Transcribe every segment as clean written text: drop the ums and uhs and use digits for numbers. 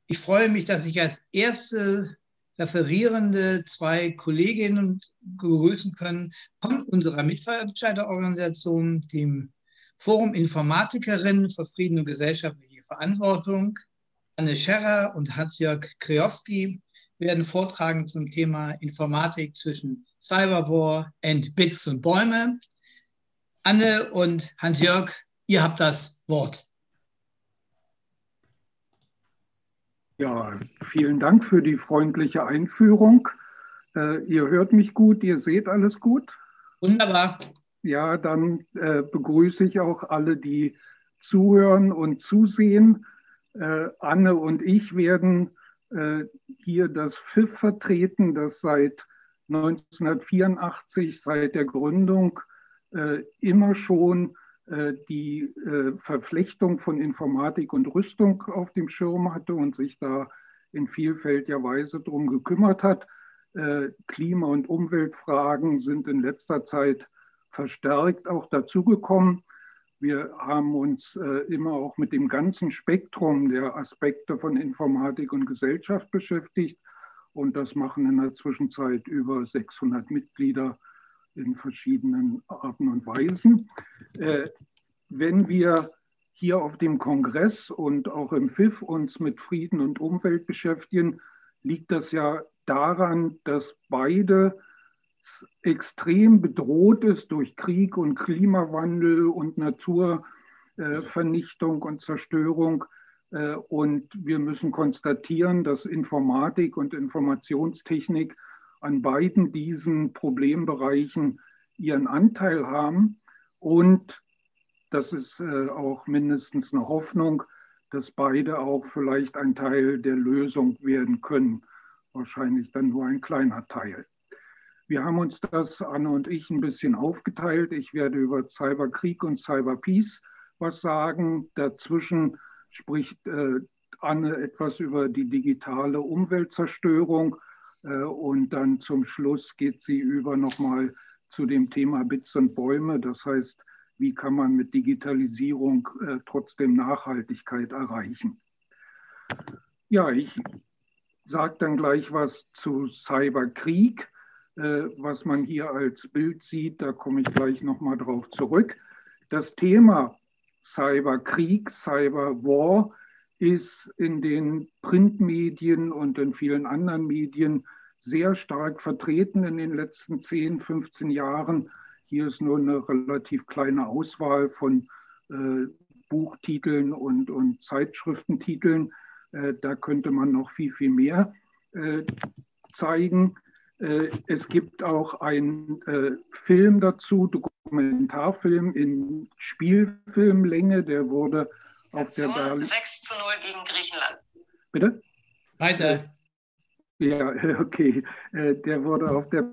Ich freue mich, dass ich als erste Referierende zwei Kolleginnen begrüßen können von unserer Mitveranstalterorganisation, dem Forum Informatikerinnen für Frieden und gesellschaftliche Verantwortung. Anne Scherrer und Hans-Jörg Kriowski werden vortragen zum Thema Informatik zwischen Cyberwar und Bits und Bäume. Anne und Hans-Jörg, ihr habt das Wort. Ja, vielen Dank für die freundliche Einführung. Ihr hört mich gut, ihr seht alles gut? Wunderbar. Ja, dann begrüße ich auch alle, die zuhören und zusehen. Anne und ich werden hier das FIF vertreten, das seit 1984, seit der Gründung, immer schon die Verflechtung von Informatik und Rüstung auf dem Schirm hatte und sich da in vielfältiger Weise darum gekümmert hat. Klima- und Umweltfragen sind in letzter Zeit verstärkt auch dazugekommen. Wir haben uns immer auch mit dem ganzen Spektrum der Aspekte von Informatik und Gesellschaft beschäftigt. Und das machen in der Zwischenzeit über 600 Mitglieder in verschiedenen Arten und Weisen. Wenn wir hier auf dem Kongress und auch im FIF uns mit Frieden und Umwelt beschäftigen, liegt das ja daran, dass beide extrem bedroht ist durch Krieg und Klimawandel und Naturvernichtung und Zerstörung. Und wir müssen konstatieren, dass Informatik und Informationstechnik an beiden diesen Problembereichen ihren Anteil haben. Und das ist auch mindestens eine Hoffnung, dass beide auch vielleicht ein Teil der Lösung werden können. Wahrscheinlich dann nur ein kleiner Teil. Wir haben uns das, Anne und ich, ein bisschen aufgeteilt. Ich werde über Cyberkrieg und Cyberpeace was sagen. Dazwischen spricht Anne etwas über die digitale Umweltzerstörung. Und dann zum Schluss geht sie über nochmal zu dem Thema Bits und Bäume. Das heißt, wie kann man mit Digitalisierung trotzdem Nachhaltigkeit erreichen? Ja, ich sage dann gleich was zu Cyberkrieg. Was man hier als Bild sieht, da komme ich gleich nochmal drauf zurück. Das Thema Cyberkrieg, Cyberwar ist in den Printmedien und in vielen anderen Medien sehr stark vertreten in den letzten 10, 15 Jahren. Hier ist nur eine relativ kleine Auswahl von Buchtiteln und Zeitschriftentiteln. Da könnte man noch viel, viel mehr zeigen. Es gibt auch einen Film dazu, Dokumentarfilm in Spielfilmlänge, der wurde auf der 6:0 gegen Griechenland. Bitte? Weiter. Ja, okay. Der wurde auf der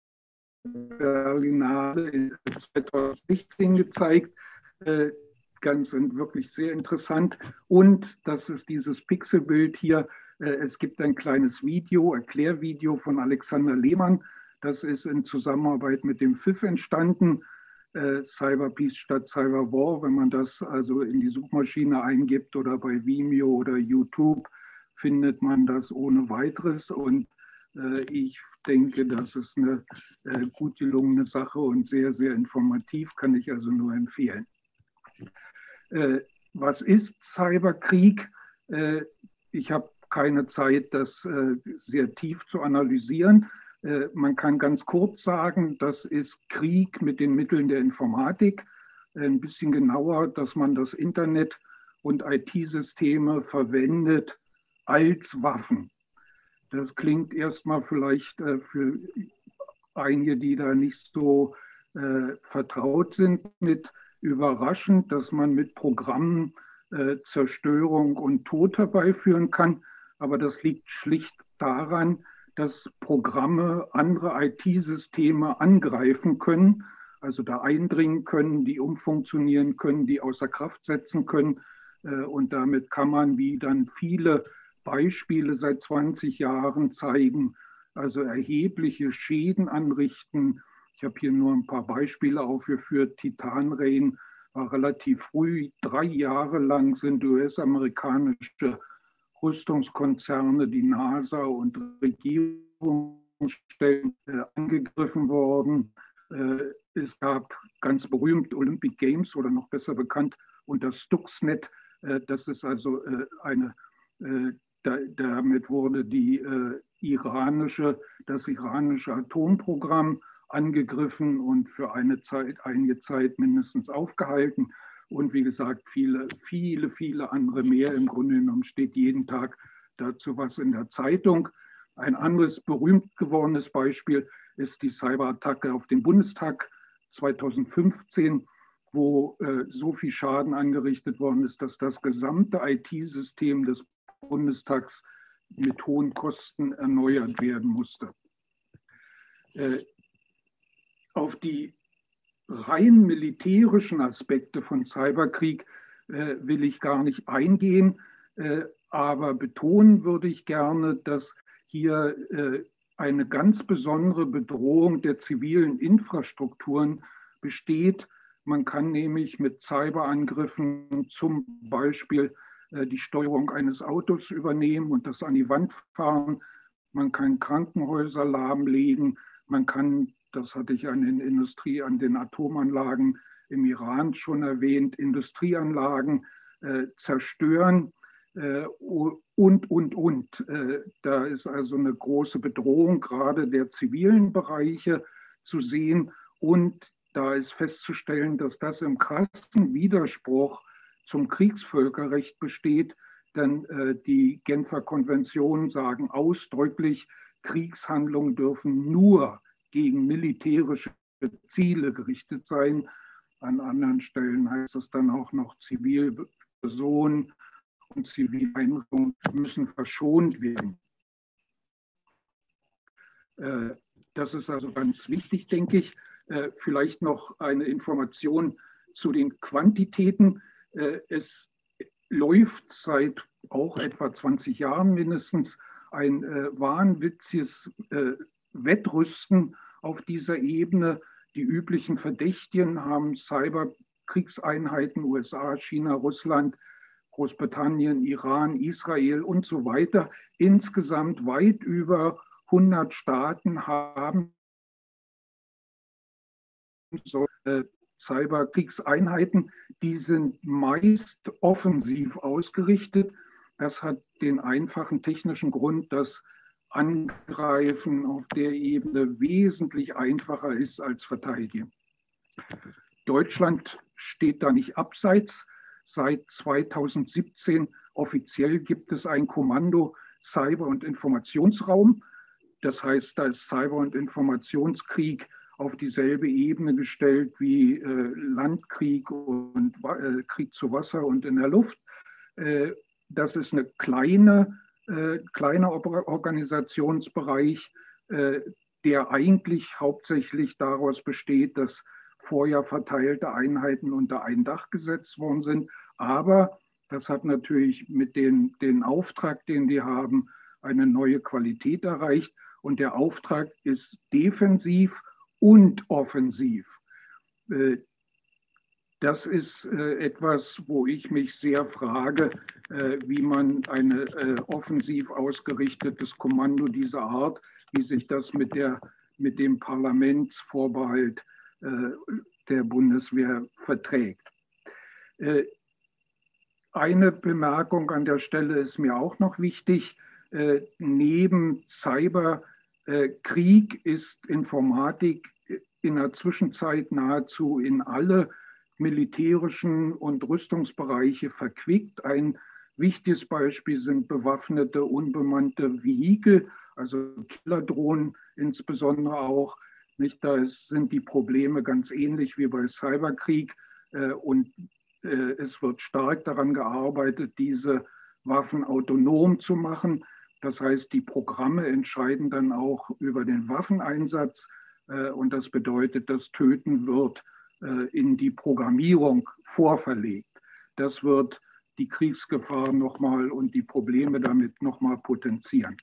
Berlinale in 2016 gezeigt. Ganz und wirklich sehr interessant. Und das ist dieses Pixelbild hier. Es gibt ein kleines Video, Erklärvideo von Alexander Lehmann. Das ist in Zusammenarbeit mit dem FIF entstanden. Cyberpeace statt Cyberwar. Wenn man das also in die Suchmaschine eingibt oder bei Vimeo oder YouTube, findet man das ohne weiteres. Und ich denke, das ist eine gut gelungene Sache und sehr, sehr informativ, kann ich also nur empfehlen. Was ist Cyberkrieg? Ich habe keine Zeit, das sehr tief zu analysieren. Man kann ganz kurz sagen, das ist Krieg mit den Mitteln der Informatik. Ein bisschen genauer, dass man das Internet und IT-Systeme verwendet als Waffen. Das klingt erstmal vielleicht für einige, die da nicht so vertraut sind mit, überraschend, dass man mit Programmen Zerstörung und Tod herbeiführen kann. Aber das liegt schlicht daran, dass Programme andere IT-Systeme angreifen können, also da eindringen können, die umfunktionieren können, die außer Kraft setzen können. Und damit kann man, wie dann viele Beispiele seit 20 Jahren zeigen, also erhebliche Schäden anrichten. Ich habe hier nur ein paar Beispiele aufgeführt. Titanrain war relativ früh, 3 Jahre lang sind US-amerikanische Rüstungskonzerne, die NASA und Regierungsstellen angegriffen worden. Es gab ganz berühmt Olympic Games oder noch besser bekannt unter Stuxnet. Das ist also damit wurde das iranische Atomprogramm angegriffen und für einige Zeit mindestens aufgehalten. Und wie gesagt, viele andere mehr. Im Grunde genommen steht jeden Tag dazu was in der Zeitung. Ein anderes berühmt gewordenes Beispiel ist die Cyberattacke auf den Bundestag 2015, wo so viel Schaden angerichtet worden ist, dass das gesamte IT-System des Bundestags mit hohen Kosten erneuert werden musste. Auf die rein militärischen Aspekte von Cyberkrieg will ich gar nicht eingehen, aber betonen würde ich gerne, dass hier eine ganz besondere Bedrohung der zivilen Infrastrukturen besteht. Man kann nämlich mit Cyberangriffen zum Beispiel die Steuerung eines Autos übernehmen und das an die Wand fahren. Man kann Krankenhäuser lahmlegen. Man kann, das hatte ich an den Atomanlagen im Iran schon erwähnt, Industrieanlagen zerstören und. Da ist also eine große Bedrohung gerade der zivilen Bereiche zu sehen. Und da ist festzustellen, dass das im krassen Widerspruch zum Kriegsvölkerrecht besteht, denn die Genfer Konventionen sagen ausdrücklich, Kriegshandlungen dürfen nur gegen militärische Ziele gerichtet sein. An anderen Stellen heißt es dann auch noch, Zivilpersonen und Zivileinrichtungen müssen verschont werden. Das ist also ganz wichtig, denke ich. Vielleicht noch eine Information zu den Quantitäten. Es läuft seit auch etwa 20 Jahren mindestens ein wahnwitziges Wettrüsten auf dieser Ebene. Die üblichen Verdächtigen haben Cyberkriegseinheiten, USA, China, Russland, Großbritannien, Iran, Israel und so weiter. Insgesamt weit über 100 Staaten haben so Cyberkriegseinheiten, die sind meist offensiv ausgerichtet. Das hat den einfachen technischen Grund, dass Angreifen auf der Ebene wesentlich einfacher ist als Verteidigen. Deutschland steht da nicht abseits. Seit 2017 offiziell gibt es ein Kommando Cyber- und Informationsraum. Das heißt, da ist Cyber- und Informationskrieg auf dieselbe Ebene gestellt wie Landkrieg und Krieg zu Wasser und in der Luft. Das ist ein kleiner Organisationsbereich, der eigentlich hauptsächlich daraus besteht, dass vorher verteilte Einheiten unter ein Dach gesetzt worden sind. Aber das hat natürlich mit den Auftrag, den die haben, eine neue Qualität erreicht. Und der Auftrag ist defensiv und offensiv. Das ist etwas, wo ich mich sehr frage, wie man ein offensiv ausgerichtetes Kommando dieser Art, wie sich das mit dem Parlamentsvorbehalt der Bundeswehr verträgt. Eine Bemerkung an der Stelle ist mir auch noch wichtig. Neben Cyberkrieg ist Informatik in der Zwischenzeit nahezu in alle militärischen und Rüstungsbereiche verquickt. Ein wichtiges Beispiel sind bewaffnete, unbemannte Vehikel, also Killerdrohnen insbesondere auch. Nicht? Da sind die Probleme ganz ähnlich wie bei Cyberkrieg und es wird stark daran gearbeitet, diese Waffen autonom zu machen. Das heißt, die Programme entscheiden dann auch über den Waffeneinsatz und das bedeutet, das Töten wird in die Programmierung vorverlegt. Das wird die Kriegsgefahr nochmal und die Probleme damit nochmal potenzieren.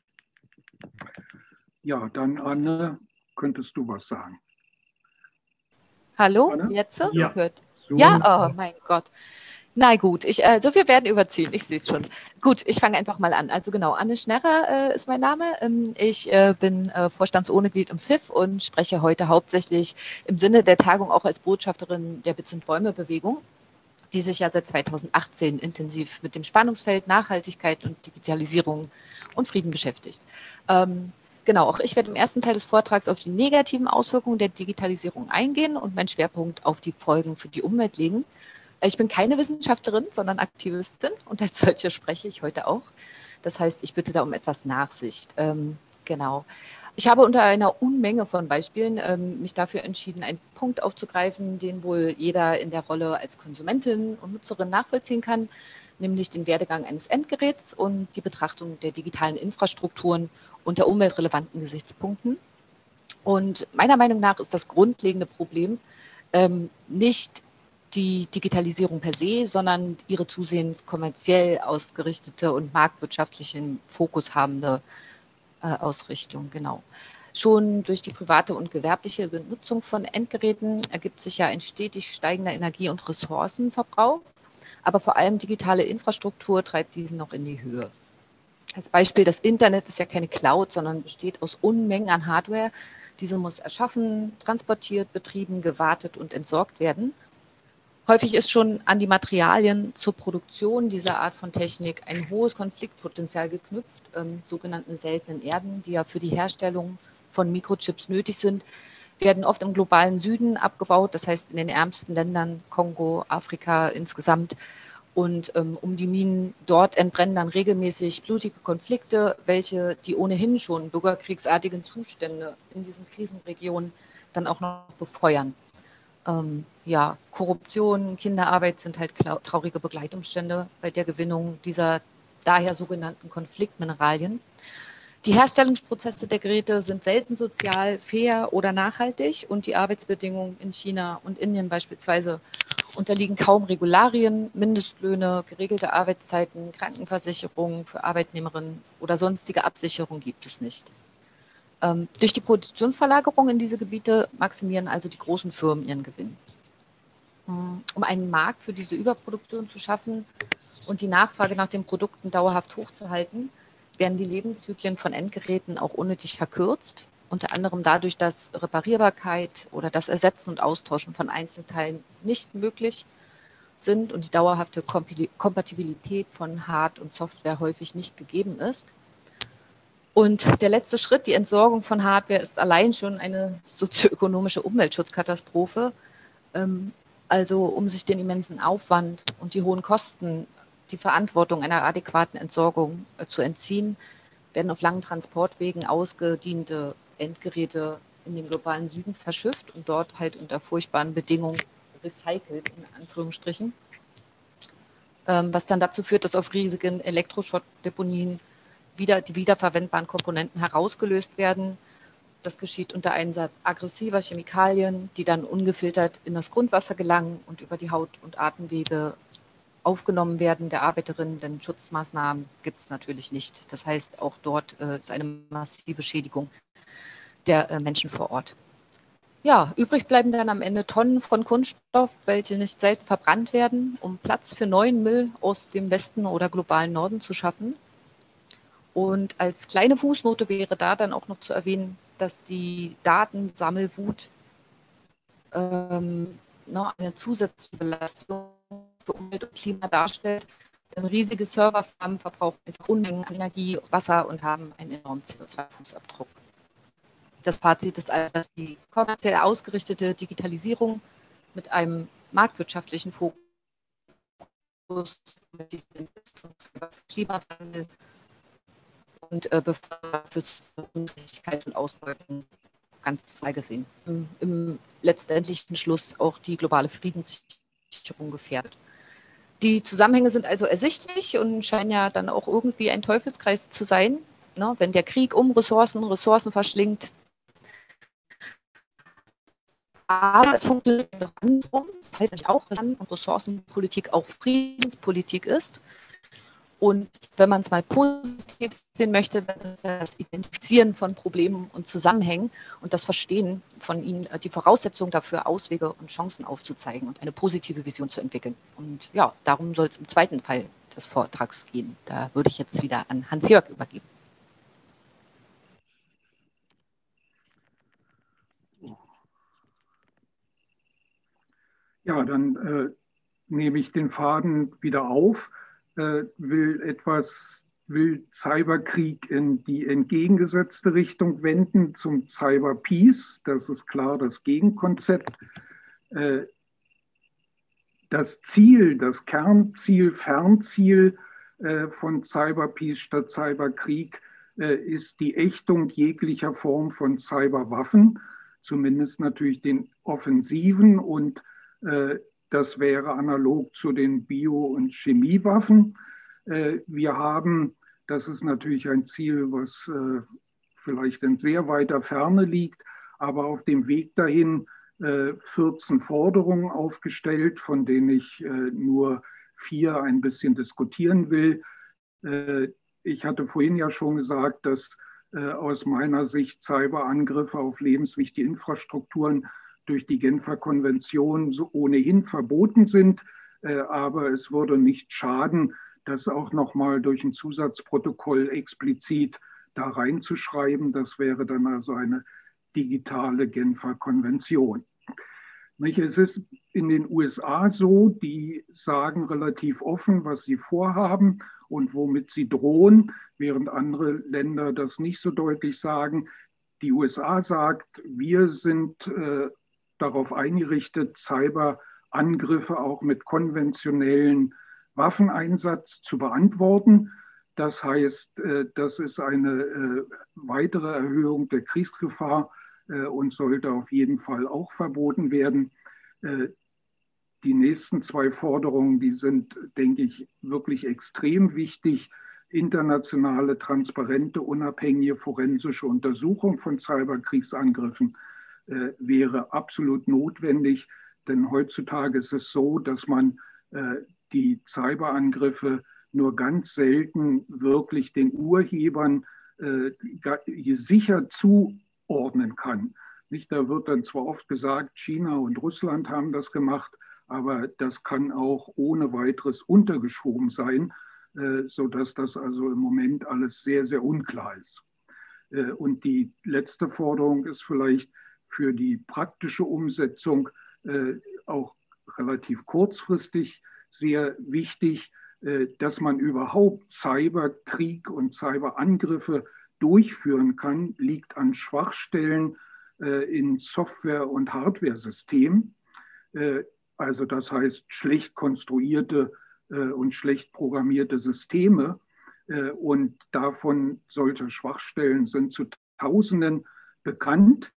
Ja, dann Anne, könntest du was sagen? Hallo, Anne? jetzt? Ja. Ja, oh mein Gott. Na gut, so wir werden überziehen, ich sehe es schon. Gut, ich fange einfach mal an. Also genau, Anne Schnerrer ist mein Name. Ich bin Vorstandsmitglied im FIF und spreche heute hauptsächlich im Sinne der Tagung auch als Botschafterin der Bits und Bäume Bewegung, die sich ja seit 2018 intensiv mit dem Spannungsfeld Nachhaltigkeit und Digitalisierung und Frieden beschäftigt. Genau, auch ich werde im ersten Teil des Vortrags auf die negativen Auswirkungen der Digitalisierung eingehen und meinen Schwerpunkt auf die Folgen für die Umwelt legen. Ich bin keine Wissenschaftlerin, sondern Aktivistin und als solche spreche ich heute auch. Das heißt, ich bitte da um etwas Nachsicht. Genau. Ich habe unter einer Unmenge von Beispielen mich dafür entschieden, einen Punkt aufzugreifen, den wohl jeder in der Rolle als Konsumentin und Nutzerin nachvollziehen kann, nämlich den Werdegang eines Endgeräts und die Betrachtung der digitalen Infrastrukturen unter umweltrelevanten Gesichtspunkten. Und meiner Meinung nach ist das grundlegende Problem nicht die Digitalisierung per se, sondern ihre zusehends kommerziell ausgerichtete und marktwirtschaftlichen Fokus habende Ausrichtung, genau. Schon durch die private und gewerbliche Nutzung von Endgeräten ergibt sich ja ein stetig steigender Energie- und Ressourcenverbrauch, aber vor allem digitale Infrastruktur treibt diesen noch in die Höhe. Als Beispiel, das Internet ist ja keine Cloud, sondern besteht aus Unmengen an Hardware. Diese muss erschaffen, transportiert, betrieben, gewartet und entsorgt werden. Häufig ist schon an die Materialien zur Produktion dieser Art von Technik ein hohes Konfliktpotenzial geknüpft, sogenannten seltenen Erden, die ja für die Herstellung von Mikrochips nötig sind, werden oft im globalen Süden abgebaut, das heißt in den ärmsten Ländern, Kongo, Afrika insgesamt. Und um die Minen dort entbrennen dann regelmäßig blutige Konflikte, welche die ohnehin schon bürgerkriegsartigen Zustände in diesen Krisenregionen dann auch noch befeuern. Ja, Korruption, Kinderarbeit sind halt traurige Begleitumstände bei der Gewinnung dieser daher sogenannten Konfliktmineralien. Die Herstellungsprozesse der Geräte sind selten sozial, fair oder nachhaltig und die Arbeitsbedingungen in China und Indien beispielsweise unterliegen kaum Regularien, Mindestlöhne, geregelte Arbeitszeiten, Krankenversicherungen für Arbeitnehmerinnen oder sonstige Absicherung gibt es nicht. Durch die Produktionsverlagerung in diese Gebiete maximieren also die großen Firmen ihren Gewinn. Um einen Markt für diese Überproduktion zu schaffen und die Nachfrage nach den Produkten dauerhaft hochzuhalten, werden die Lebenszyklen von Endgeräten auch unnötig verkürzt, unter anderem dadurch, dass Reparierbarkeit oder das Ersetzen und Austauschen von Einzelteilen nicht möglich sind und die dauerhafte Kompatibilität von Hard- und Software häufig nicht gegeben ist. Und der letzte Schritt, die Entsorgung von Hardware, ist allein schon eine sozioökonomische Umweltschutzkatastrophe. Also um sich den immensen Aufwand und die hohen Kosten, die Verantwortung einer adäquaten Entsorgung zu entziehen, werden auf langen Transportwegen ausgediente Endgeräte in den globalen Süden verschifft und dort halt unter furchtbaren Bedingungen recycelt, in Anführungsstrichen. Was dann dazu führt, dass auf riesigen Elektroschrottdeponien die wiederverwendbaren Komponenten herausgelöst werden. Das geschieht unter Einsatz aggressiver Chemikalien, die dann ungefiltert in das Grundwasser gelangen und über die Haut- und Atemwege aufgenommen werden der Arbeiterinnen, denn Schutzmaßnahmen gibt es natürlich nicht. Das heißt, auch dort ist eine massive Schädigung der Menschen vor Ort. Ja, übrig bleiben dann am Ende Tonnen von Kunststoff, welche nicht selten verbrannt werden, um Platz für neuen Müll aus dem Westen oder globalen Norden zu schaffen. Und als kleine Fußnote wäre da dann auch noch zu erwähnen, dass die Datensammelwut eine zusätzliche Belastung für Umwelt und Klima darstellt. Denn riesige Serverfarmen verbrauchen einfach Unmengen an Energie, Wasser und haben einen enormen CO2-Fußabdruck. Das Fazit ist also, dass die kommerziell ausgerichtete Digitalisierung mit einem marktwirtschaftlichen Fokus für Klimawandel und für Ungerechtigkeit und Ausbeutung ganz klar gesehen. Im letztendlichen Schluss auch die globale Friedenssicherung gefährdet. Die Zusammenhänge sind also ersichtlich und scheinen ja dann auch irgendwie ein Teufelskreis zu sein. Ne? Wenn der Krieg um Ressourcen verschlingt, aber es funktioniert noch andersrum. Das heißt nämlich auch, dass Ressourcenpolitik auch Friedenspolitik ist. Und wenn man es mal positiv sehen möchte, dann ist das Identifizieren von Problemen und Zusammenhängen und das Verstehen von ihnen die Voraussetzung dafür, Auswege und Chancen aufzuzeigen und eine positive Vision zu entwickeln. Und ja, darum soll es im zweiten Teil des Vortrags gehen. Da würde ich jetzt wieder an Hans-Jörg übergeben. Ja, dann nehme ich den Faden wieder auf, will Cyberkrieg in die entgegengesetzte Richtung wenden zum Cyber Peace. Das ist klar das Gegenkonzept. Das Ziel, das Kernziel, Fernziel von Cyber Peace statt Cyberkrieg ist die Ächtung jeglicher Form von Cyberwaffen, zumindest natürlich den offensiven, und das wäre analog zu den Bio- und Chemiewaffen. Wir haben, das ist natürlich ein Ziel, was vielleicht in sehr weiter Ferne liegt, aber auf dem Weg dahin 14 Forderungen aufgestellt, von denen ich nur 4 ein bisschen diskutieren will. Ich hatte vorhin ja schon gesagt, dass aus meiner Sicht Cyberangriffe auf lebenswichtige Infrastrukturen durch die Genfer Konvention so ohnehin verboten sind. Aber es würde nicht schaden, das auch nochmal durch ein Zusatzprotokoll explizit da reinzuschreiben. Das wäre dann also eine digitale Genfer Konvention. Es ist in den USA so, die sagen relativ offen, was sie vorhaben und womit sie drohen, während andere Länder das nicht so deutlich sagen. Die USA sagt, wir sind darauf eingerichtet, Cyberangriffe auch mit konventionellen Waffeneinsatz zu beantworten. Das heißt, das ist eine weitere Erhöhung der Kriegsgefahr und sollte auf jeden Fall auch verboten werden. Die nächsten 2 Forderungen, die sind, denke ich, wirklich extrem wichtig. Internationale, transparente, unabhängige forensische Untersuchung von Cyberkriegsangriffen wäre absolut notwendig, denn heutzutage ist es so, dass man die Cyberangriffe nur ganz selten wirklich den Urhebern sicher zuordnen kann. Nicht, da wird dann zwar oft gesagt, China und Russland haben das gemacht, aber das kann auch ohne weiteres untergeschoben sein, sodass das also im Moment alles sehr, sehr unklar ist. Und die letzte Forderung ist vielleicht für die praktische Umsetzung auch relativ kurzfristig sehr wichtig, dass man überhaupt Cyberkrieg und Cyberangriffe durchführen kann, liegt an Schwachstellen in Software- und Hardware-Systemen. Also das heißt schlecht konstruierte und schlecht programmierte Systeme. Und davon solche Schwachstellen sind zu Tausenden bekannt.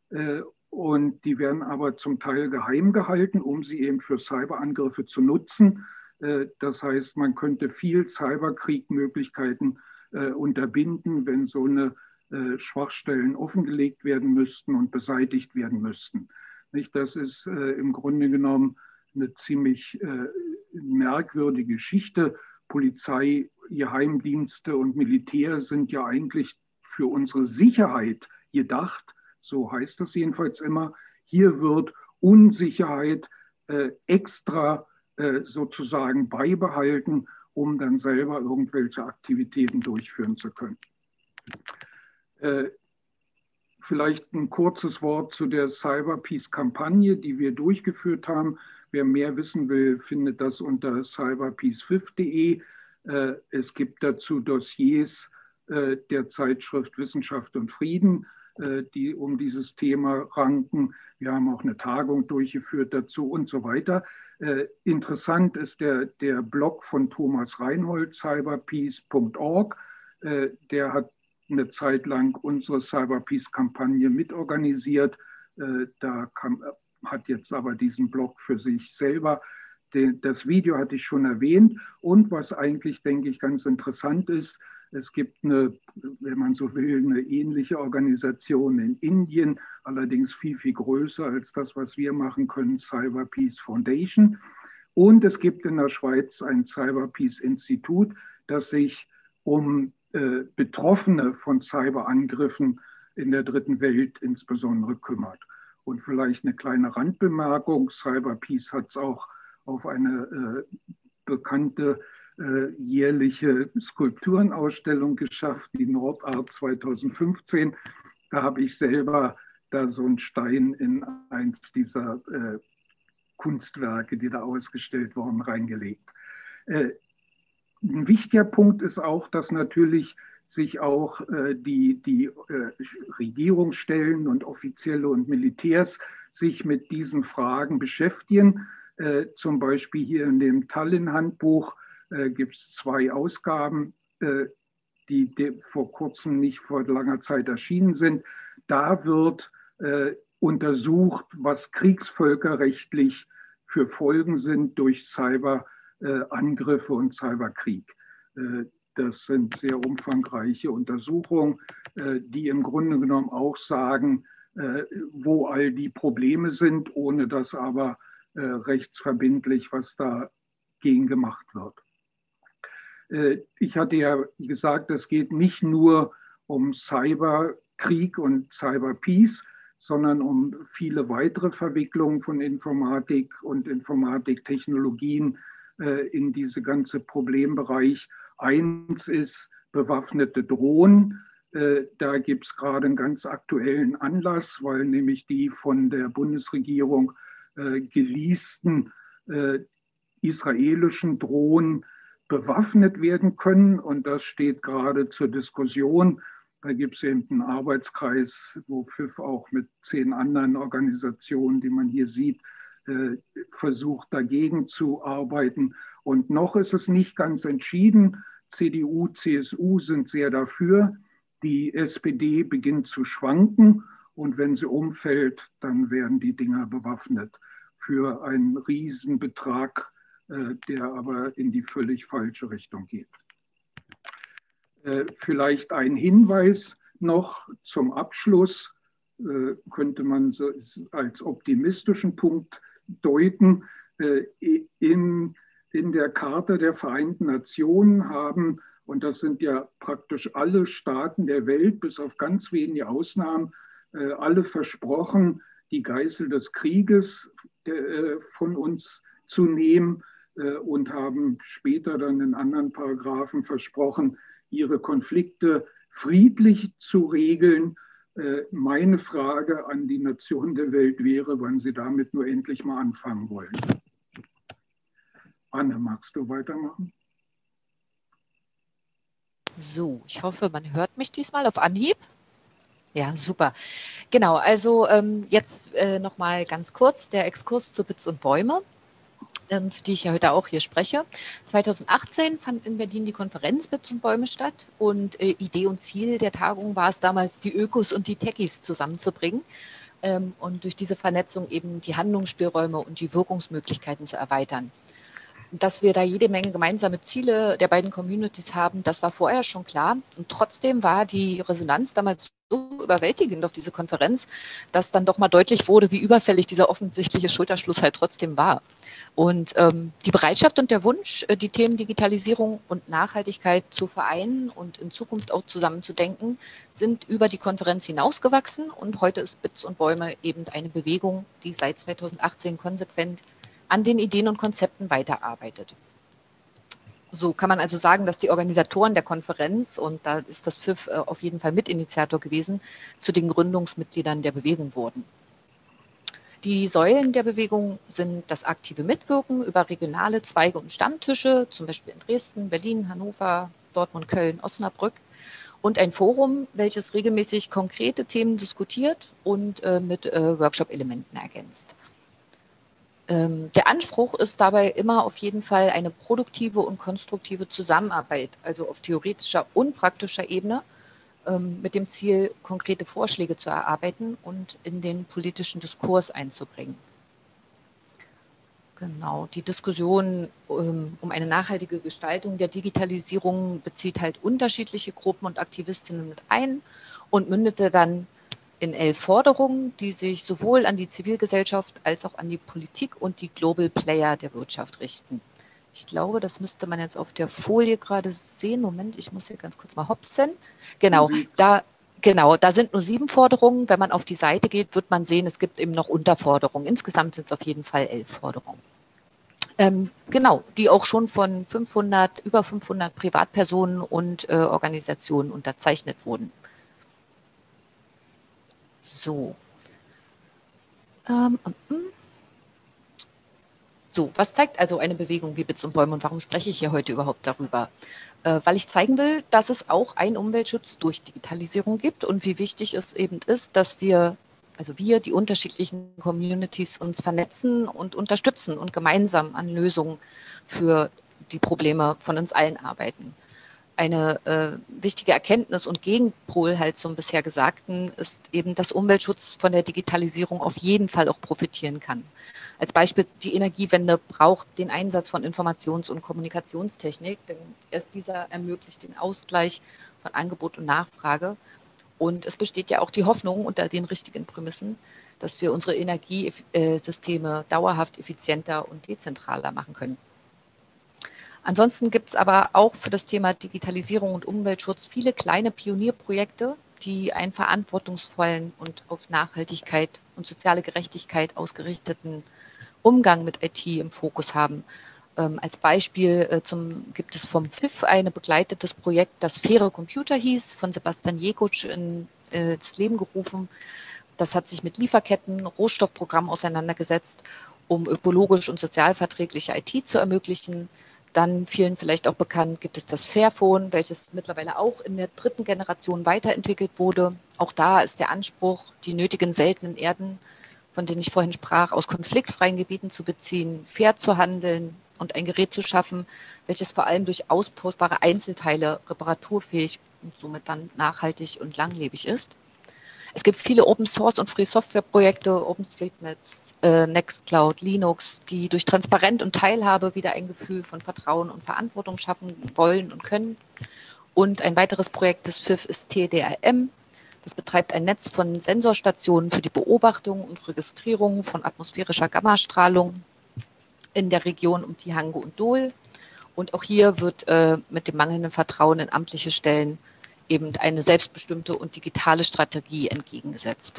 Und die werden aber zum Teil geheim gehalten, um sie eben für Cyberangriffe zu nutzen. Das heißt, man könnte viel Cyberkriegmöglichkeiten unterbinden, wenn so eine Schwachstellen offengelegt werden müssten und beseitigt werden müssten. Das ist im Grunde genommen eine ziemlich merkwürdige Geschichte. Polizei, Geheimdienste und Militär sind ja eigentlich für unsere Sicherheit gedacht. So heißt das jedenfalls immer. Hier wird Unsicherheit extra sozusagen beibehalten, um dann selber irgendwelche Aktivitäten durchführen zu können. Vielleicht ein kurzes Wort zu der Cyber Peace-Kampagne, die wir durchgeführt haben. Wer mehr wissen will, findet das unter cyberpeace5.de. Es gibt dazu Dossiers der Zeitschrift Wissenschaft und Frieden, die um dieses Thema ranken. Wir haben auch eine Tagung durchgeführt dazu und so weiter. Interessant ist der Blog von Thomas Reinhold, cyberpeace.org. Der hat eine Zeit lang unsere Cyberpeace-Kampagne mitorganisiert. Hat jetzt aber diesen Blog für sich selber. Das Video hatte ich schon erwähnt. Und was eigentlich, denke ich, ganz interessant ist, es gibt eine, wenn man so will, eine ähnliche Organisation in Indien, allerdings viel, viel größer als das, was wir machen können, Cyber Peace Foundation. Und es gibt in der Schweiz ein Cyber Peace Institut. das sich um Betroffene von Cyberangriffen in der dritten Welt insbesondere kümmert. Und vielleicht eine kleine Randbemerkung, Cyberpeace hat es auch auf eine bekannte jährliche Skulpturenausstellung geschafft, die Nordart 2015. Da habe ich selber da so einen Stein in eins dieser Kunstwerke, die da ausgestellt wurden, reingelegt. Ein wichtiger Punkt ist auch, dass natürlich sich auch die Regierungsstellen und Offizielle und Militärs sich mit diesen Fragen beschäftigen. Zum Beispiel hier in dem Tallinn-Handbuch gibt es 2 Ausgaben, die vor kurzem, nicht vor langer Zeit erschienen sind. Da wird untersucht, was kriegsvölkerrechtlich für Folgen sind durch Cyberangriffe und Cyberkrieg. Das sind sehr umfangreiche Untersuchungen, die im Grunde genommen auch sagen, wo all die Probleme sind, ohne dass aber rechtsverbindlich was dagegen gemacht wird. Ich hatte ja gesagt, es geht nicht nur um Cyberkrieg und Cyberpeace, sondern um viele weitere Verwicklungen von Informatik und Informatiktechnologien in diese ganze Problembereich. Eins ist bewaffnete Drohnen. Da gibt es gerade einen ganz aktuellen Anlass, weil nämlich die von der Bundesregierung geleasten israelischen Drohnen bewaffnet werden können. Und das steht gerade zur Diskussion. Da gibt es eben einen Arbeitskreis, wo PFIF auch mit 10 anderen Organisationen, die man hier sieht, versucht dagegen zu arbeiten. Und noch ist es nicht ganz entschieden. CDU, CSU sind sehr dafür. Die SPD beginnt zu schwanken. Und wenn sie umfällt, dann werden die Dinger bewaffnet für einen Riesenbetrag, der aber in die völlig falsche Richtung geht. Vielleicht ein Hinweis noch zum Abschluss, könnte man so als optimistischen Punkt deuten. In der Charta der Vereinten Nationen haben, und das sind ja praktisch alle Staaten der Welt, bis auf ganz wenige Ausnahmen, alle versprochen, die Geißel des Krieges von uns zu nehmen und haben später dann in anderen Paragraphen versprochen, ihre Konflikte friedlich zu regeln. Meine Frage an die Nationen der Welt wäre, wann sie damit nur endlich mal anfangen wollen. Anne, magst du weitermachen? So, ich hoffe, man hört mich diesmal auf Anhieb. Ja, super. Genau, also jetzt nochmal ganz kurz der Exkurs zu Bits und Bäume, für die ich ja heute auch hier spreche. 2018 fand in Berlin die Konferenz Bits und Bäume statt und Idee und Ziel der Tagung war es damals, die Ökos und die Techies zusammenzubringen und durch diese Vernetzung eben die Handlungsspielräume und die Wirkungsmöglichkeiten zu erweitern. Dass wir da jede Menge gemeinsame Ziele der beiden Communities haben, das war vorher schon klar. Und trotzdem war die Resonanz damals so überwältigend auf diese Konferenz, dass dann doch mal deutlich wurde, wie überfällig dieser offensichtliche Schulterschluss halt trotzdem war. Und die Bereitschaft und der Wunsch, die Themen Digitalisierung und Nachhaltigkeit zu vereinen und in Zukunft auch zusammenzudenken, sind über die Konferenz hinausgewachsen. Und heute ist Bits und Bäume eben eine Bewegung, die seit 2018 konsequent an den Ideen und Konzepten weiterarbeitet. So kann man also sagen, dass die Organisatoren der Konferenz, und da ist das PFIF auf jeden Fall Mitinitiator gewesen, zu den Gründungsmitgliedern der Bewegung wurden. Die Säulen der Bewegung sind das aktive Mitwirken über regionale Zweige und Stammtische, zum Beispiel in Dresden, Berlin, Hannover, Dortmund, Köln, Osnabrück, und ein Forum, welches regelmäßig konkrete Themen diskutiert und mit Workshop-Elementen ergänzt. Der Anspruch ist dabei immer auf jeden Fall eine produktive und konstruktive Zusammenarbeit, also auf theoretischer und praktischer Ebene, mit dem Ziel, konkrete Vorschläge zu erarbeiten und in den politischen Diskurs einzubringen. Genau, die Diskussion um eine nachhaltige Gestaltung der Digitalisierung bezieht halt unterschiedliche Gruppen und Aktivistinnen mit ein und mündete dann in 11 Forderungen, die sich sowohl an die Zivilgesellschaft als auch an die Politik und die Global Player der Wirtschaft richten. Ich glaube, das müsste man jetzt auf der Folie gerade sehen. Moment, ich muss hier ganz kurz mal hopsen. Genau, da sind nur 7 Forderungen. Wenn man auf die Seite geht, wird man sehen, es gibt eben noch Unterforderungen. Insgesamt sind es auf jeden Fall 11 Forderungen. Genau, die auch schon von über 500 Privatpersonen und Organisationen unterzeichnet wurden. So. So, was zeigt also eine Bewegung wie Bits und Bäume und warum spreche ich hier heute überhaupt darüber? Weil ich zeigen will, dass es auch einen Umweltschutz durch Digitalisierung gibt und wie wichtig es eben ist, dass wir, die unterschiedlichen Communities uns vernetzen und unterstützen und gemeinsam an Lösungen für die Probleme von uns allen arbeiten. Eine wichtige Erkenntnis und Gegenpol halt zum bisher Gesagten ist eben, dass Umweltschutz von der Digitalisierung auf jeden Fall auch profitieren kann. Als Beispiel, die Energiewende braucht den Einsatz von Informations- und Kommunikationstechnik, denn erst dieser ermöglicht den Ausgleich von Angebot und Nachfrage. Und es besteht ja auch die Hoffnung unter den richtigen Prämissen, dass wir unsere Energiesysteme dauerhaft effizienter und dezentraler machen können. Ansonsten gibt es aber auch für das Thema Digitalisierung und Umweltschutz viele kleine Pionierprojekte, die einen verantwortungsvollen und auf Nachhaltigkeit und soziale Gerechtigkeit ausgerichteten Umgang mit IT im Fokus haben. Als Beispiel gibt es vom FIF ein begleitetes Projekt, das Faire Computer hieß, von Sebastian Jekuc ins Leben gerufen. Das hat sich mit Lieferketten, Rohstoffprogrammen auseinandergesetzt, um ökologisch und sozialverträgliche IT zu ermöglichen. Dann vielen vielleicht auch bekannt gibt es das Fairphone, welches mittlerweile auch in der 3. Generation weiterentwickelt wurde. Auch da ist der Anspruch, die nötigen seltenen Erden, von denen ich vorhin sprach, aus konfliktfreien Gebieten zu beziehen, fair zu handeln und ein Gerät zu schaffen, welches vor allem durch austauschbare Einzelteile reparaturfähig und somit dann nachhaltig und langlebig ist. Es gibt viele Open-Source- und Free-Software-Projekte, OpenStreetMap, Nextcloud, Linux, die durch Transparenz und Teilhabe wieder ein Gefühl von Vertrauen und Verantwortung schaffen wollen und können. Und ein weiteres Projekt des FIF ist TDRM. Das betreibt ein Netz von Sensorstationen für die Beobachtung und Registrierung von atmosphärischer Gammastrahlung in der Region um Tihange und Dol. Und auch hier wird mit dem mangelnden Vertrauen in amtliche Stellen eben eine selbstbestimmte und digitale Strategie entgegengesetzt.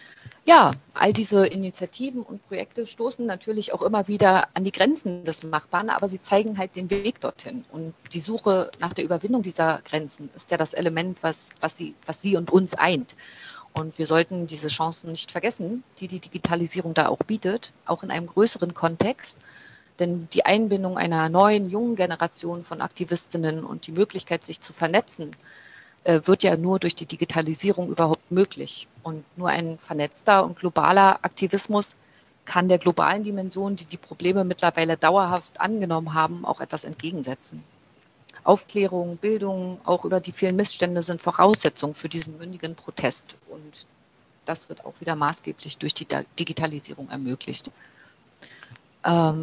Ja, all diese Initiativen und Projekte stoßen natürlich auch immer wieder an die Grenzen des Machbaren, aber sie zeigen halt den Weg dorthin. Und die Suche nach der Überwindung dieser Grenzen ist ja das Element, was sie und uns eint. Und wir sollten diese Chancen nicht vergessen, die die Digitalisierung da auch bietet, auch in einem größeren Kontext. Denn die Einbindung einer neuen, jungen Generation von Aktivistinnen und die Möglichkeit, sich zu vernetzen, wird ja nur durch die Digitalisierung überhaupt möglich. Und nur ein vernetzter und globaler Aktivismus kann der globalen Dimension, die die Probleme mittlerweile dauerhaft angenommen haben, auch etwas entgegensetzen. Aufklärung, Bildung, auch über die vielen Missstände sind Voraussetzungen für diesen mündigen Protest. Und das wird auch wieder maßgeblich durch die Digitalisierung ermöglicht. Ja,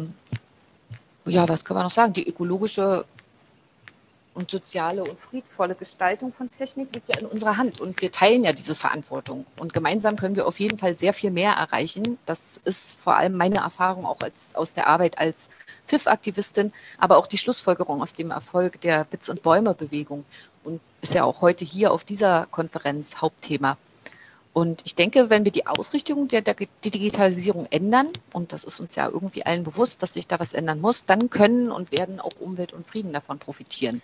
was können wir noch sagen? Die ökologische und soziale und friedvolle Gestaltung von Technik liegt ja in unserer Hand und wir teilen ja diese Verantwortung. Und gemeinsam können wir auf jeden Fall sehr viel mehr erreichen. Das ist vor allem meine Erfahrung auch aus der Arbeit als FIF-Aktivistin, aber auch die Schlussfolgerung aus dem Erfolg der Bits- und Bäume-Bewegung und ist ja auch heute hier auf dieser Konferenz Hauptthema. Und ich denke, wenn wir die Ausrichtung der Digitalisierung ändern, und das ist uns ja irgendwie allen bewusst, dass sich da was ändern muss, dann können und werden auch Umwelt und Frieden davon profitieren.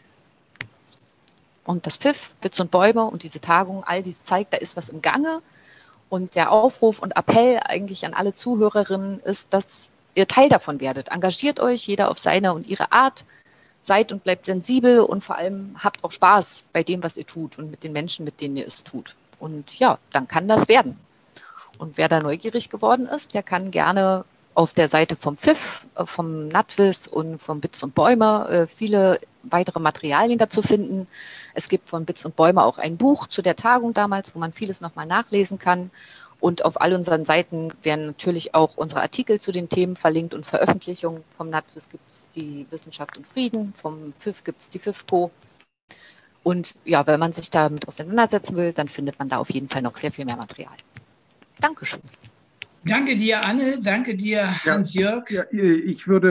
Und das FIF, Bits und Bäume und diese Tagung, all dies zeigt, da ist was im Gange. Und der Aufruf und Appell eigentlich an alle Zuhörerinnen ist, dass ihr Teil davon werdet. Engagiert euch, jeder auf seine und ihre Art. Seid und bleibt sensibel und vor allem habt auch Spaß bei dem, was ihr tut und mit den Menschen, mit denen ihr es tut. Und ja, dann kann das werden. Und wer da neugierig geworden ist, der kann gerne auf der Seite vom FIF, vom NatWis und vom Bits und Bäume viele weitere Materialien dazu finden. Es gibt von Bits und Bäume auch ein Buch zu der Tagung damals, wo man vieles nochmal nachlesen kann. Und auf all unseren Seiten werden natürlich auch unsere Artikel zu den Themen verlinkt und Veröffentlichungen. Vom NatWis gibt es die Wissenschaft und Frieden, vom FIF gibt es die FIFCO. Und ja, wenn man sich damit auseinandersetzen will, dann findet man da auf jeden Fall noch sehr viel mehr Material. Dankeschön. Danke dir, Anne. Danke dir, Hans-Jörg. Ja, ich würde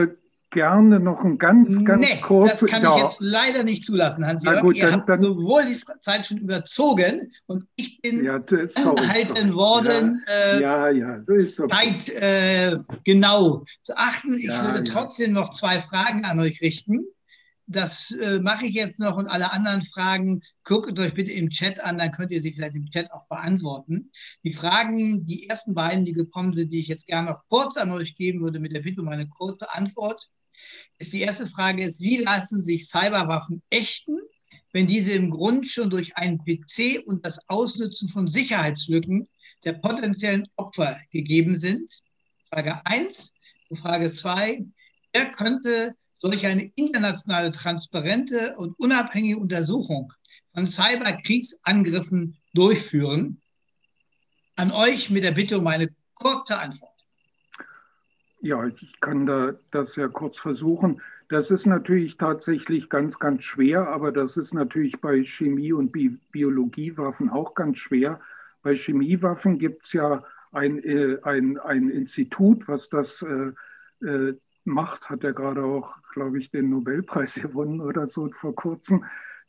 gerne noch ein ganz kurzes... das kann ich jetzt leider nicht zulassen, Hans-Jörg. Ihr habt sowohl die Zeit schon überzogen und ich bin angehalten worden, so ist Zeit genau zu achten. Ich würde trotzdem noch 2 Fragen an euch richten. Das mache ich jetzt noch und alle anderen Fragen guckt euch bitte im Chat an, dann könnt ihr sie vielleicht im Chat auch beantworten. Die Fragen, die ersten beiden, die gekommen sind, die ich jetzt gerne noch kurz an euch geben würde, mit der Bitte um eine kurze Antwort. Die erste Frage ist, wie lassen sich Cyberwaffen ächten, wenn diese im Grund schon durch einen PC und das Ausnutzen von Sicherheitslücken der potenziellen Opfer gegeben sind? Frage 1. Und Frage 2. Wer könnte solch eine internationale, transparente und unabhängige Untersuchung von Cyberkriegsangriffen durchführen? An euch mit der Bitte um eine kurze Antwort. Ja, ich kann das ja kurz versuchen. Das ist natürlich tatsächlich ganz, ganz schwer, aber das ist natürlich bei Chemie- und Biologiewaffen auch ganz schwer. Bei Chemiewaffen gibt es ja ein Institut, was das macht, hat ja gerade auch, glaube ich, den Nobelpreis gewonnen oder so vor kurzem.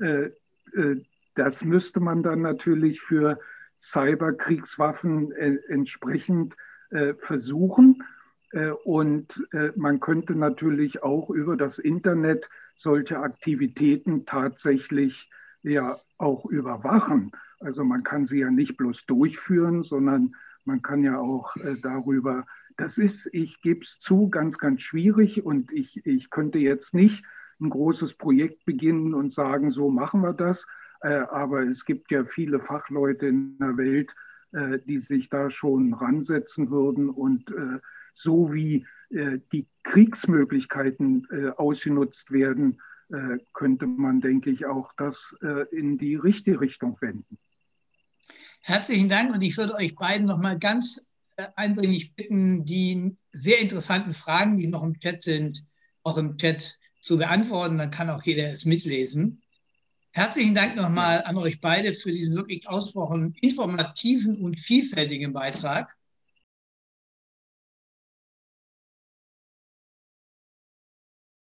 Das müsste man dann natürlich für Cyberkriegswaffen entsprechend versuchen. Und man könnte natürlich auch über das Internet solche Aktivitäten tatsächlich ja auch überwachen. Also man kann sie ja nicht bloß durchführen, sondern man kann ja auch darüber, das ist, ich gebe es zu, ganz, ganz schwierig und ich könnte jetzt nicht ein großes Projekt beginnen und sagen, so machen wir das. Aber es gibt ja viele Fachleute in der Welt, die sich da schon ransetzen würden und so wie die Kriegsmöglichkeiten ausgenutzt werden, könnte man, denke ich, auch das in die richtige Richtung wenden. Herzlichen Dank und ich würde euch beiden noch mal ganz eindringlich bitten, die sehr interessanten Fragen, die noch im Chat sind, auch im Chat zu beantworten. Dann kann auch jeder es mitlesen. Herzlichen Dank nochmal an euch beide für diesen wirklich ausgesprochen informativen und vielfältigen Beitrag.